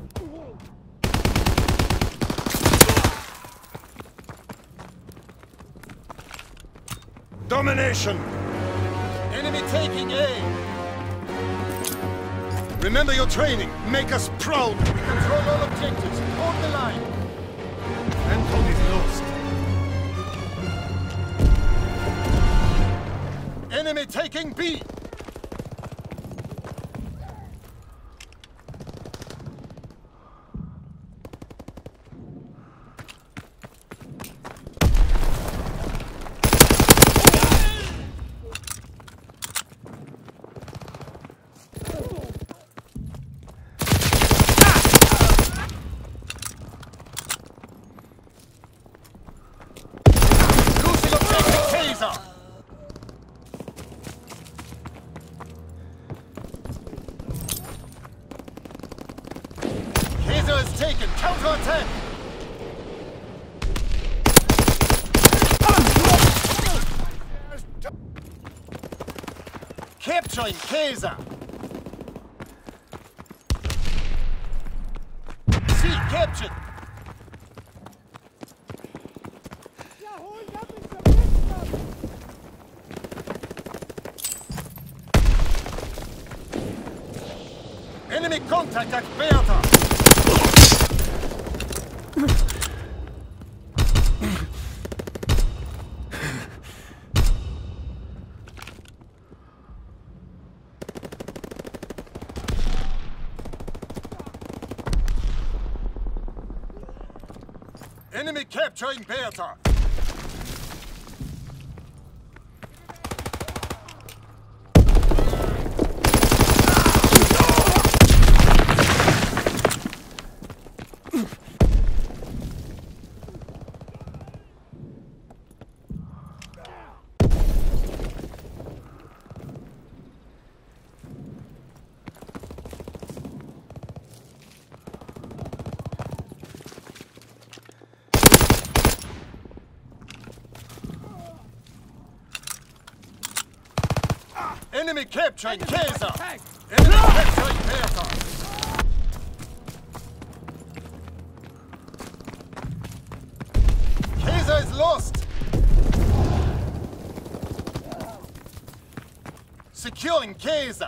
Domination! Enemy taking A! Remember your training. Make us proud. We control all objectives. Hold the line. Anton is lost. Enemy taking B! Kaiser is taken. Counter-attack! Capturing Kaiser! C captured! Enemy contact at Bertha! Enemy capturing Bertha! Enemy capturing Kaiser! Enemy capturing Bertha! Kaiser is lost! Securing Kaiser!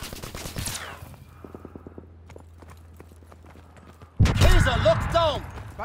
Kaiser locked down!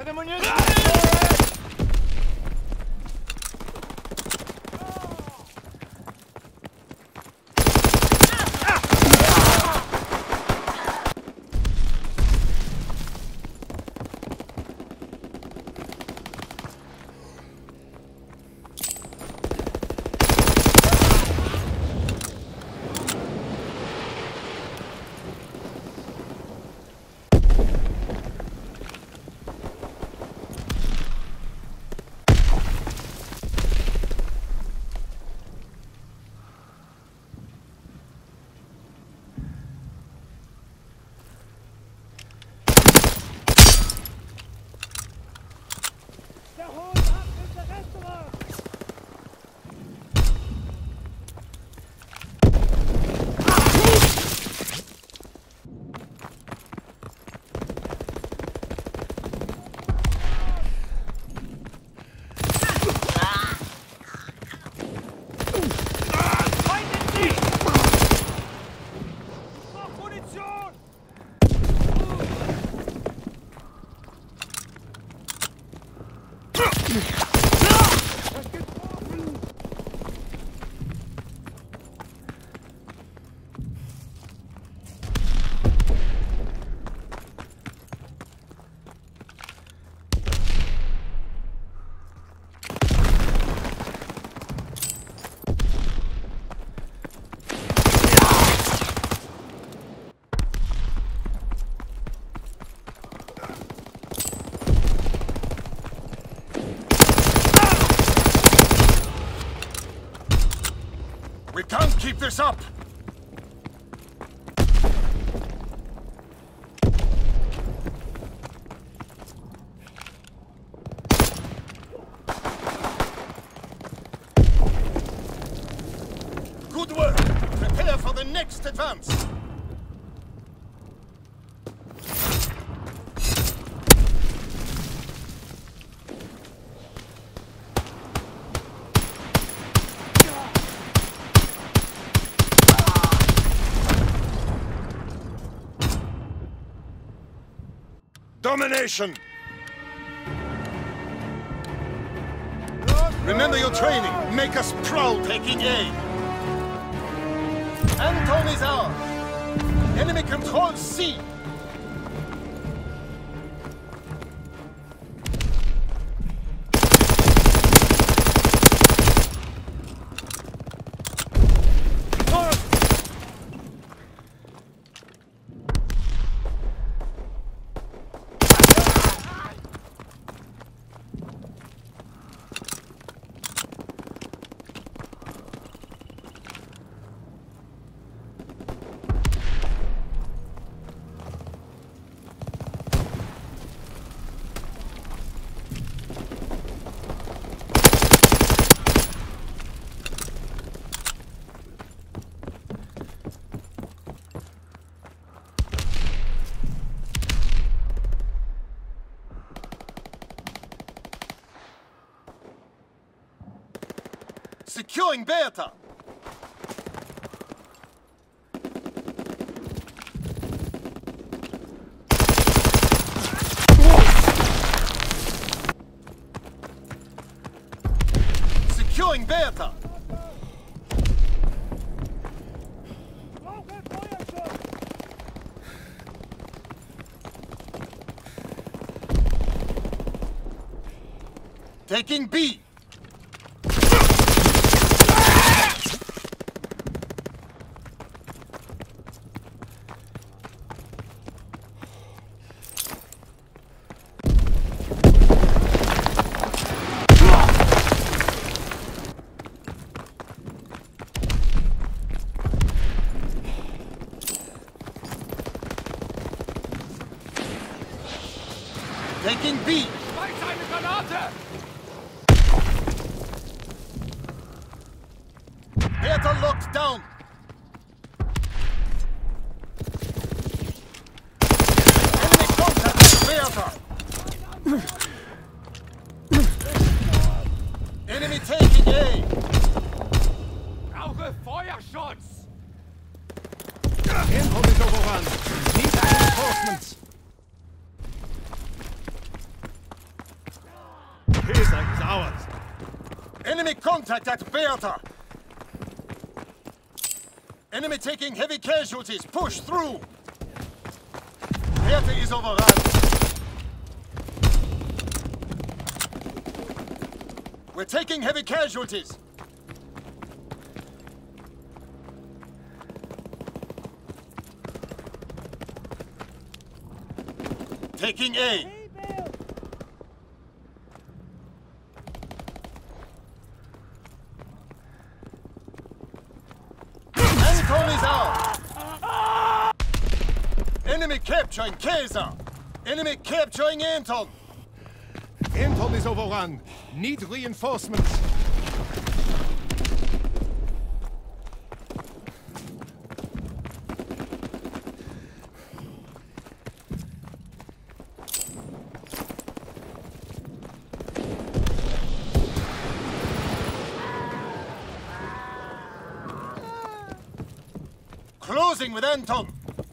We can't keep this up! Good work! Prepare for the next advance! Domination! Remember your training. Make us proud. Taking A. Anton is ours. Enemy controls C. Securing Beta! Securing Beta! Taking B! Taking B! Eine Granate! Beta locked down! Enemy contact with Beta! Enemy taking A! Brauche Feuerschutz! Info is overrun. Need reinforcements. Pisa is ours. Enemy contact at Beta! Enemy taking heavy casualties! Push through! Beta is overrun! We're taking heavy casualties! Taking A! Anton is out! Enemy capturing Kaiser! Enemy capturing Anton! Anton is overrun. Need reinforcements. Closing with Anton!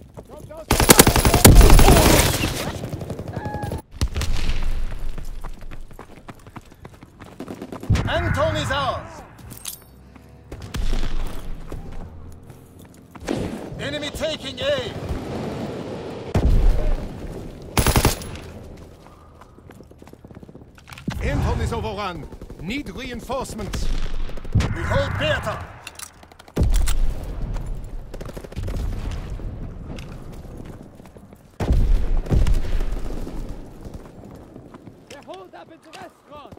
Anton is ours! Enemy taking A! Anton is overrun. Need reinforcements. We hold Beta! Der holt up into restaurant!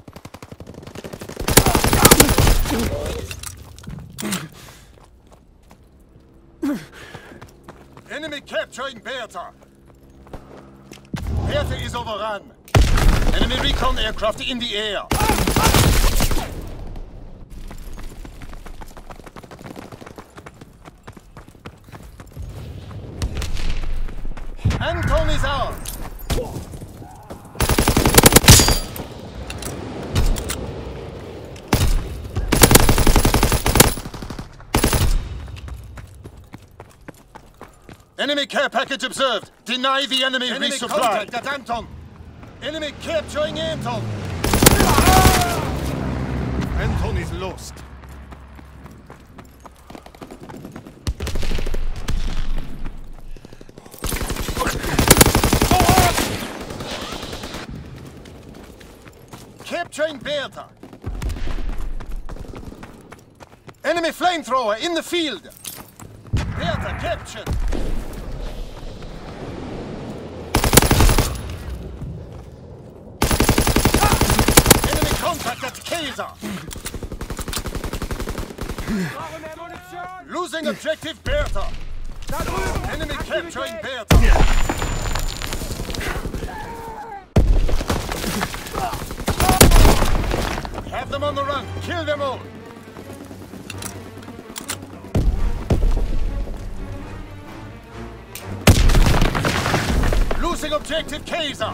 Enemy capturing Beta! Beta is overrun! Enemy recon aircraft in the air! Anton is ours! Enemy care package observed. Deny the enemy resupply. Contact at Anton. Enemy capturing Anton. Anton is lost. Capturing Bertha. Enemy flamethrower in the field. Bertha captured. Enemy contact at Kaiser. Losing objective Bertha. Enemy capturing Bertha. Have them on the run. Kill them all. Losing objective Kaiser.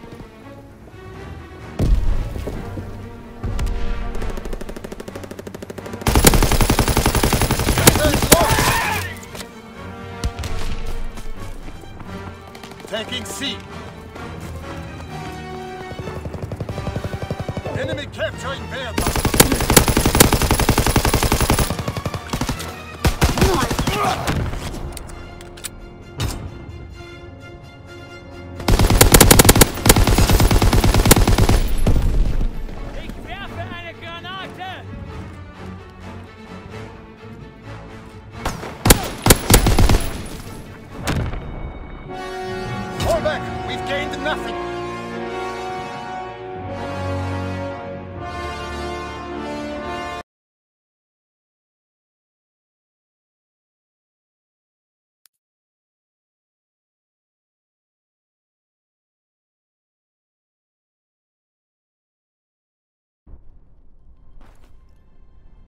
Taking C. Enemy capturing Bertha. Ich werfe eine Granate! Fall back. We've gained nothing.